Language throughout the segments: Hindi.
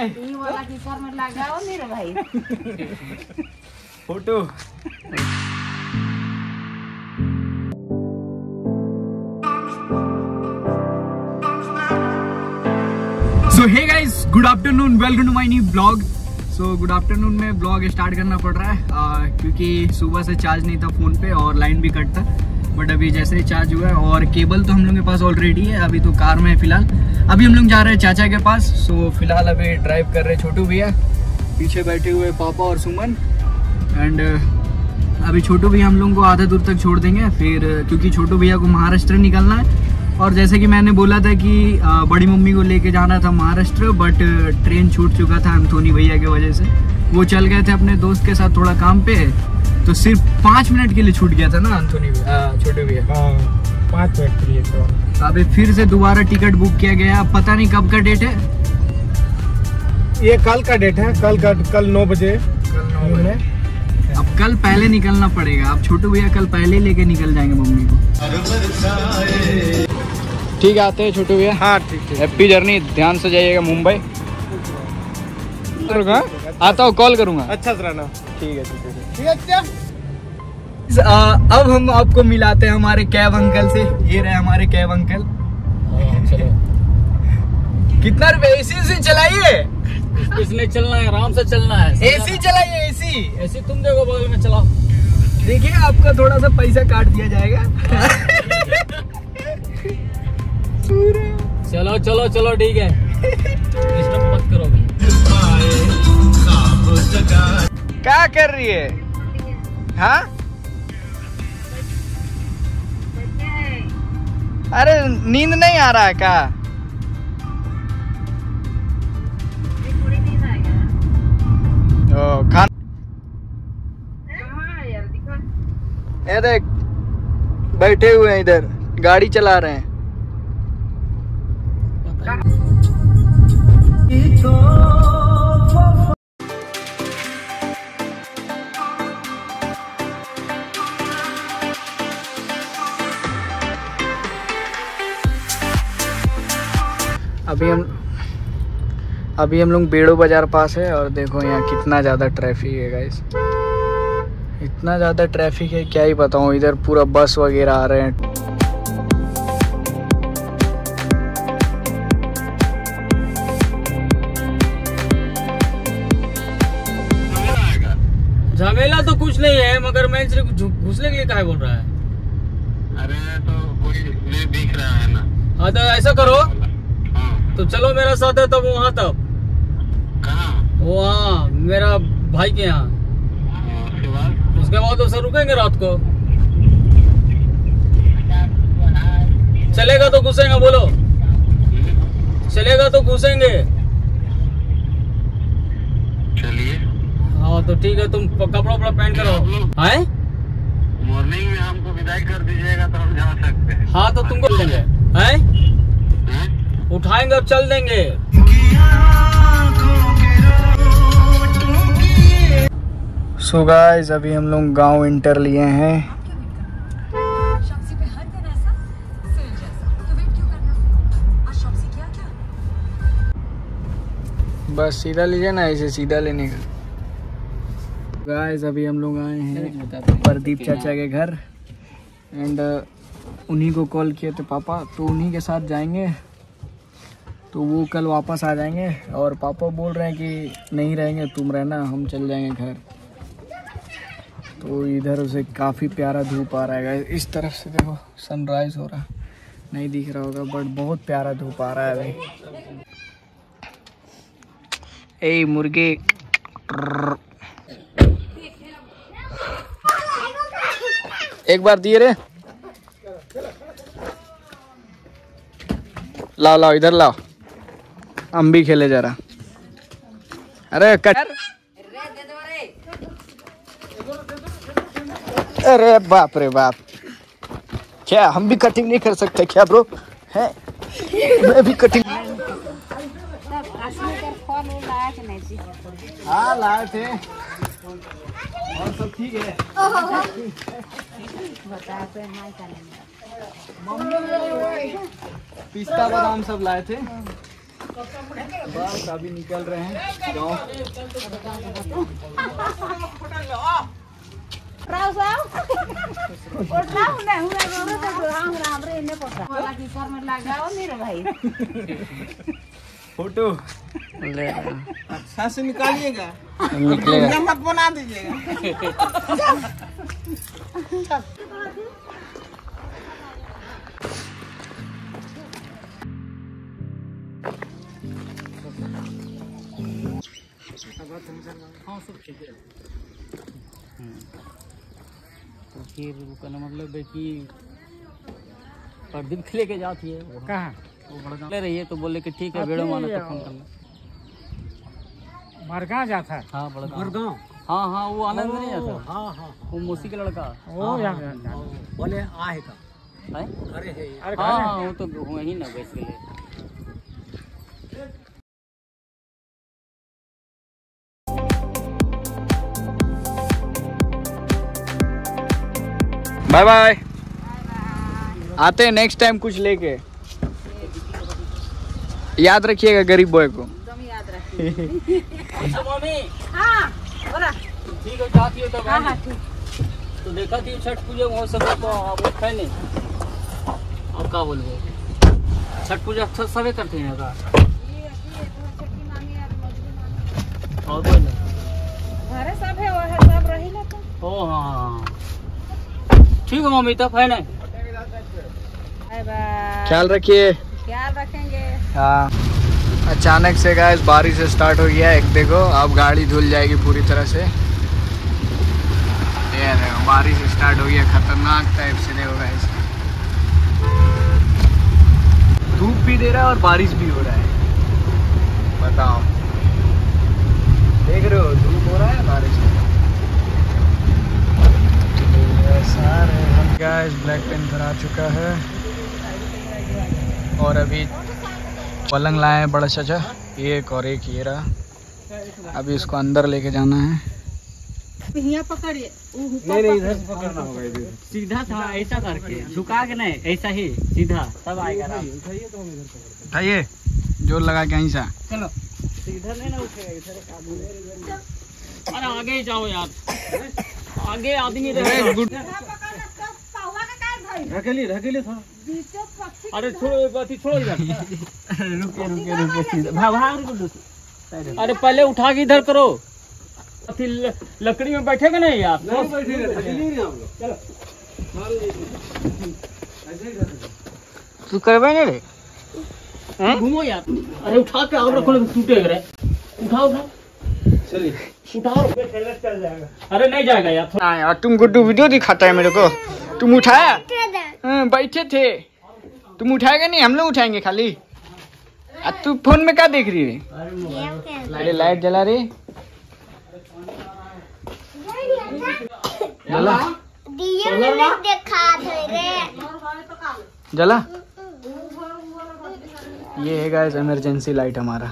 ये वाला की सर में लगाओ नहीं रे भाई photo. So hey guys, good afternoon, welcome to my new blog. So good afternoon में ब्लॉग स्टार्ट करना पड़ रहा है क्योंकि सुबह से चार्ज नहीं था फ़ोन पे और लाइन भी कट था। बट अभी जैसे ही चार्ज हुआ है और केबल तो हम लोग के पास ऑलरेडी है। अभी तो कार में है फिलहाल। अभी हम लोग जा रहे हैं चाचा के पास। सो फिलहाल अभी ड्राइव कर रहे छोटू भैया, पीछे बैठे हुए पापा और सुमन। एंड अभी छोटू भैया हम लोग को आधा दूर तक छोड़ देंगे फिर, क्योंकि छोटू भैया को महाराष्ट्र निकलना है। और जैसे कि मैंने बोला था कि बड़ी मम्मी को लेके जाना था महाराष्ट्र, बट ट्रेन छूट चुका था एंथोनी भैया की वजह से। वो चल गए थे अपने दोस्त के साथ थोड़ा काम पे, तो सिर्फ 5 मिनट के लिए छूट गया था ना एंथोनी छोटे भैया। 5 मिनट के लिए। तो अभी फिर से दोबारा टिकट बुक किया गया। अब पता नहीं कब का डेट है। ये कल का डेट है। कल 9 बजे। अब कल पहले निकलना पड़ेगा। अब छोटू भैया कल पहले लेके निकल जाएंगे मम्मी को। ठीक है, आते हैं छोटू भैया। हाँ ठीक है। हैप्पी जर्नी, ध्यान से जाइएगा मुंबई। आता हूँ, कॉल करूँगा। अच्छा रहना। ठीक है ठीक है। अब हम आपको मिलाते हैं हमारे कैब अंकल से। ये रहे हमारे कैब अंकल। चलो, कितना रुपए? एसी चलाइए। इसमें चलना है, आराम से चलना है। एसी चलाइए, एसी। ऐसे तुम देखो बगल में चलाओ। देखिए आपका थोड़ा सा पैसा काट दिया जाएगा। चलो चलो चलो, ठीक है, डिस्टर्ब मत करो। क्या कर रही है? हाँ, अरे नींद नहीं आ रहा है क्या? खाना ये देख, बैठे हुए हैं इधर, गाड़ी चला रहे हैं। अभी हम लोग बेड़ो बाजार पास है और देखो यहाँ कितना ज़्यादा ट्रैफिक है गाइस। इतना ज़्यादा ट्रैफिक है क्या ही बताऊँ। इधर पूरा बस वगैरह आ रहे हैं। झमेला तो कुछ नहीं है, मगर मैं सिर्फ घुसने के लिए काहे बोल रहा है? अरे तो कोई नहीं दिख रहा है ना। हाँ तो ऐसा करो, तो चलो मेरा साथ है तब वहाँ तक। कहाँ? वहाँ मेरा भाई के यहाँ। उसके बाद तो सर रुकेंगे रात को। चलेगा तो घुसेंगे, बोलो चलेगा तो घुसेंगे। चलिए। हाँ तो ठीक है, तुम कपड़ा वपड़ा पहन कर आओ। हैं? मॉर्निंग में हमको विदाई कर दीजिएगा तो हम जा सकते हैं। हाँ तो तुमको देंगे। हैं? उठाएंगे, अब चल देंगे। सो गाइस, अभी हम लोग गांव इंटर लिए हैं। बस सीधा लीजिए ना, ऐसे सीधा लेने का। गाइस अभी हम लोग आए हैं प्रदीप चाचा के घर। एंड उन्हीं को कॉल किए थे पापा, तो उन्हीं के साथ जाएंगे। तो वो कल वापस आ जाएंगे और पापा बोल रहे हैं कि नहीं रहेंगे, तुम रहना, हम चल जाएंगे घर। तो इधर से काफ़ी प्यारा धूप आ रहा है। इस तरफ से देखो सनराइज हो रहा, नहीं दिख रहा होगा बट बहुत प्यारा धूप आ रहा है अभी। ए मुर्गे, एक बार दिए रे, लाओ लाओ इधर लाओ, हम भी खेले जरा। अरे अरे बाप रे बाप, क्या हम भी कटिंग नहीं कर सकते क्या ब्रो? है मैं भी कटिंग। हाँ लाए थे और सब ठीक है। पिस्ता बादाम सब लाए थे। बस अभी निकल रहे हैं गाँव। फोटो ले अच्छा से निकालिएगा, निकलेगा। मत बना दीजिएगा। हाँ सब ठीक है। तो फिर कहना मतलब है कि प्रदीप लेके जाती है कहाँ? वो बड़ा ले रही है तो बोले कि ठीक है वीडियो मानो तो फोन करना। मरगांव जाता है। हाँ बड़ा मरगांव। हाँ हाँ वो आनंद नहीं जाता। हाँ हाँ वो मौसी का लड़का वो यहाँ बोले आए का। है। अरे है हाँ हाँ वो तो वही ना बैठ गए। Bye bye. आते हैं नेक्स्ट टाइम कुछ लेके। याद रखिएगा गरीब बॉय को। याद अच्छा मम्मी हाँ बोला ठीक है जाती हो तब। हाँ हाँ ठीक। तो देखा थी छठ पूजा वहाँ सब तो आप है नहीं। अब क्या बोलबो छठ पूजा सबे करते हैं का और कोई नहीं। घरे सब है वह सब रही ना तो। ओ हाँ ठीक है मम्मी तब है नहीं। Bye bye. ख्याल रखिए। ख्याल रखेंगे। हाँ अचानक से गाइस बारिश स्टार्ट हो गया। एक देखो अब गाड़ी धुल जाएगी पूरी तरह से। ये देखो बारिश स्टार्ट हो गया खतरनाक टाइप से। देखो गाइस धूप भी दे रहा है और बारिश भी हो रहा है। बताओ देख रहे हो धूप हो रहा है बारिश हो रहा है। गाइस ब्लैक पेंथर आ चुका है और अभी पलंग लाए हैं बड़ा चाचा। एक और एक ये रहा। अभी इसको अंदर लेके जाना है। यहाँ पकड़िए। नहीं इधर से पकड़ना होगा। इधर सीधा था ऐसा करके झुका के नहीं ऐसा ही सीधा तब आएगा आराम। उठाइए जोर लगा के यहीं से। चलो इधर नहीं ना उठेगा इधर एक आदमी। अरे आगे ही जाओ यार आगे आदमी रहेगा। ढकेलिए थोड़ा। अरे छोड़ो बाती छोड़ो इधर। रुके अरे पहले उठा के इधर करो। लकड़ी में बैठेगा नहीं यार। तू करवाए नहीं रे घूमो यार। अरे उठा के और रखो टूटेगा रे। उठाओ उठाओ चलिए उठाओ। चल जाएगा। अरे नहीं जाएगा यार। हाँ यार तुम गुड्डू वीडियो दिखाता है मेरे को। तुम उठाया बैठे थे। तुम उठाएगा नहीं हम लोग उठाएंगे खाली। अब तू फोन में क्या देख रही है? अरे लाइट जला रही जला जला। ये है गाइस इमरजेंसी लाइट हमारा।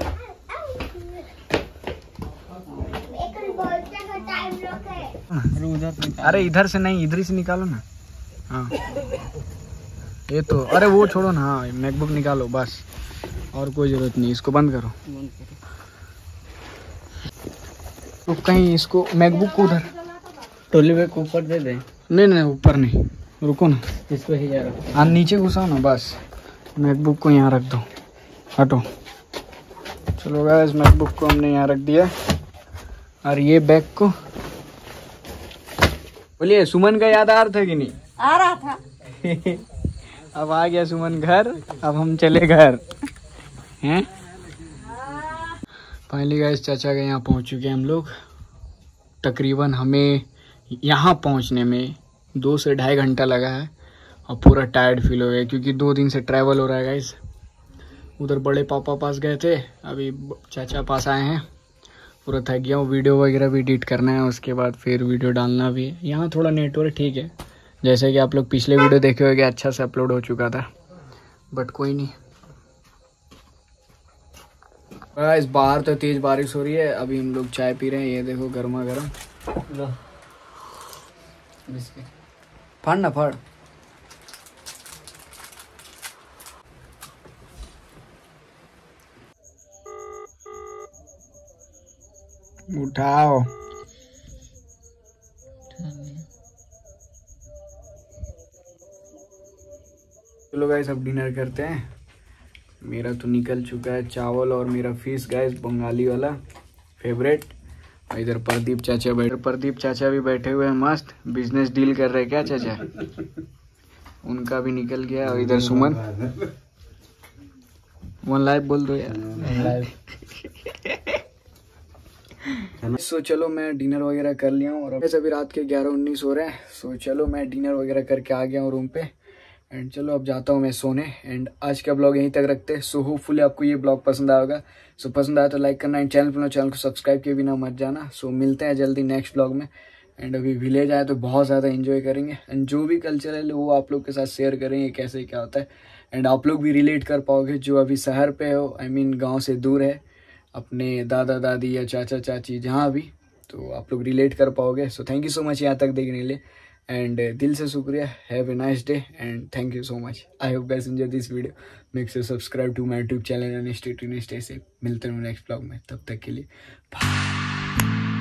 अरे इधर से नहीं इधर से निकालो ना। हाँ ये तो अरे वो छोड़ो ना। हाँ मैकबुक निकालो बस और कोई जरूरत नहीं। इसको बंद करो। तो कहीं इसको मैकबुक को उधर टोली में ऊपर दे दे। नहीं नहीं ऊपर नहीं रुको ना। इसको ही जा रहा। हाँ नीचे घुसाओ ना बस। मैकबुक को यहाँ रख दो। हटो। चलो गाइस मैकबुक को हमने यहाँ रख दिया और ये बैग को बोलिए सुमन का याद आ रहा था कि नहीं? आ रहा था। अब आ गया सुमन घर। अब हम चले घर हैं। फाइनली गाइस चाचा के यहाँ पहुँच चुके हैं हम लोग। तकरीबन हमें यहाँ पहुँचने में 2 से ढाई घंटा लगा है और पूरा टायर्ड फील हो गया क्योंकि 2 दिन से ट्रैवल हो रहा है गाइस। उधर बड़े पापा पास गए थे अभी चाचा पास आए हैं। पूरा थक गया हूँ। वीडियो वगैरह भी एडिट करना है उसके बाद फिर वीडियो डालना भी। यहाँ थोड़ा नेटवर्क ठीक है जैसे कि आप लोग पिछले वीडियो देखे होंगे अच्छा से अपलोड हो चुका था बट कोई नहीं। गाइस बाहर तो तेज बारिश हो रही है। अभी हम लोग चाय पी रहे हैं। ये देखो गर्मा गर्म। फाड़ ना फाड़। उठाओ। चलो गाइस अब डिनर करते हैं। मेरा तो निकल चुका है चावल और मेरा फिश गाइस, बंगाली वाला फेवरेट। इधर प्रदीप चाचा भी बैठे हुए हैं, मस्त बिजनेस डील कर रहे हैं क्या चाचा? उनका भी निकल गया। और इधर सुमन लाइव बोल दो यार। सो चलो मैं डिनर वगैरह कर लिया हूँ और अभी रात के 11:19 हो रहे हैं। सो चलो मैं डिनर वगैरह करके आ गया हूँ रूम पे एंड चलो अब जाता हूँ मैं सोने। एंड आज का ब्लॉग यहीं तक रखते हैं। सो होपफुली आपको ये ब्लॉग पसंद आएगा। सो पसंद आया तो लाइक करना एंड चैनल को सब्सक्राइब किए बिना मत जाना। सो मिलते हैं जल्दी नेक्स्ट ब्लॉग में। एंड अभी विलेज आए तो बहुत ज़्यादा एंजॉय करेंगे एंड जो भी कल्चर है वो आप लोग के साथ शेयर करेंगे कैसे क्या होता है। एंड आप लोग भी रिलेट कर पाओगे जो अभी शहर पे हो, आई मीन गाँव से दूर है, अपने दादा दादी या चाचा चाची जहाँ भी, तो आप लोग रिलेट कर पाओगे। So thank you so much यहाँ तक देखने के लिए एंड दिल से शुक्रिया। Have a nice day and thank you so much. I hope guys enjoy this video. Make sure subscribe to my YouTube channel and stay tuned, stay safe. मिलते हैं नेक्स्ट ब्लॉग में, तब तक के लिए बाय।